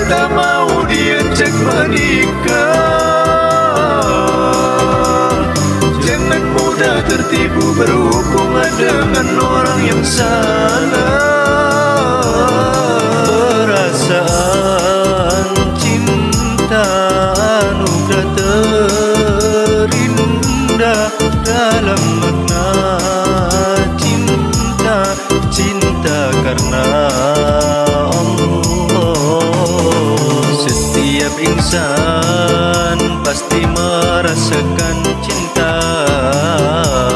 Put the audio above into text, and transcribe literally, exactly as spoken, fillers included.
tak mau diajak menikah. Jangan mudah tertipu berhubungan dengan orang yang salah. Perasaan cinta anugerah terindah dalam makna cinta, cinta karena setiap insan pasti merasakan cinta.